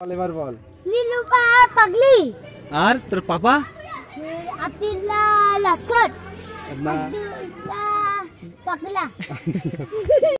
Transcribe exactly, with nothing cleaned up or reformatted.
বল এবার বল। লিলুপা পাগলি। আর তোর পাপা? আব্দুল্লাহ লাস্কট। না আব্দুল্লাহ পাগলা।